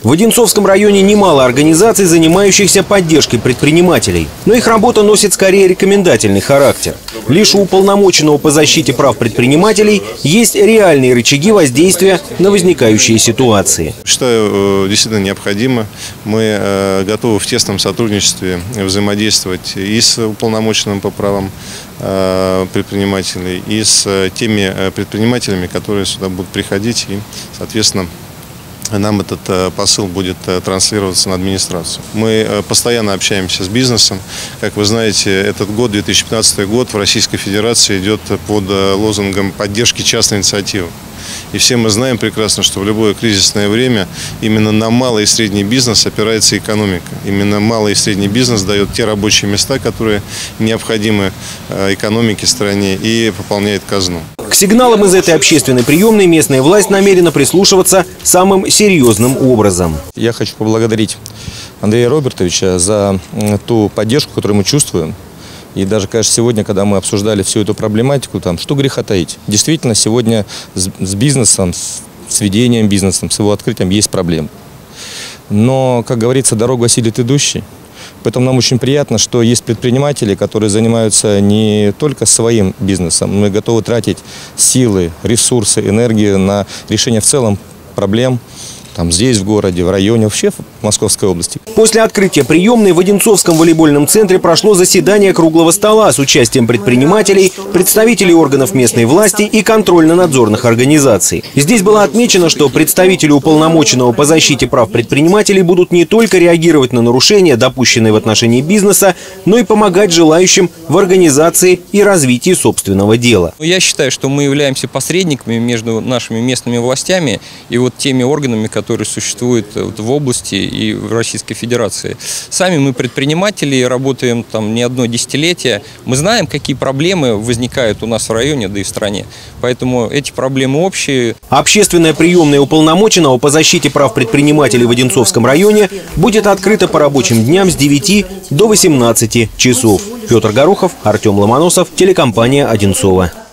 В Одинцовском районе немало организаций, занимающихся поддержкой предпринимателей. Но их работа носит скорее рекомендательный характер. Лишь у уполномоченного по защите прав предпринимателей есть реальные рычаги воздействия на возникающие ситуации. Считаю, действительно необходимо. Мы готовы в тесном сотрудничестве взаимодействовать и с уполномоченным по правам предпринимателей, и с теми предпринимателями, которые сюда будут приходить, и, соответственно, нам этот посыл будет транслироваться на администрацию. Мы постоянно общаемся с бизнесом. Как вы знаете, этот год, 2015 год, в Российской Федерации идет под лозунгом поддержки частной инициативы. И все мы знаем прекрасно, что в любое кризисное время именно на малый и средний бизнес опирается экономика. Именно малый и средний бизнес дает те рабочие места, которые необходимы экономике стране, и пополняет казну. К сигналам из этой общественной приемной местная власть намерена прислушиваться самым серьезным образом. Я хочу поблагодарить Андрея Робертовича за ту поддержку, которую мы чувствуем. И даже, конечно, сегодня, когда мы обсуждали всю эту проблематику, что греха таить. Действительно, сегодня с бизнесом, с ведением бизнеса, с его открытием есть проблемы. Но, как говорится, дорогу осилит идущий. Поэтому нам очень приятно, что есть предприниматели, которые занимаются не только своим бизнесом, но и готовы тратить силы, ресурсы, энергию на решение в целом проблем здесь, в городе, в районе, вообще в Московской области. После открытия приемной в Одинцовском волейбольном центре прошло заседание круглого стола с участием предпринимателей, представителей органов местной власти и контрольно-надзорных организаций. Здесь было отмечено, что представители уполномоченного по защите прав предпринимателей будут не только реагировать на нарушения, допущенные в отношении бизнеса, но и помогать желающим в организации и развитии собственного дела. Я считаю, что мы являемся посредниками между нашими местными властями и теми органами, которые существуют в области и в Российской Федерации. Сами мы предприниматели, работаем не одно десятилетие. Мы знаем, какие проблемы возникают у нас в районе, да и в стране. Поэтому эти проблемы общие. Общественная приемная уполномоченного по защите прав предпринимателей в Одинцовском районе будет открыта по рабочим дням с 9 до 18 часов. Петр Горохов, Артем Ломоносов, телекомпания «Одинцово».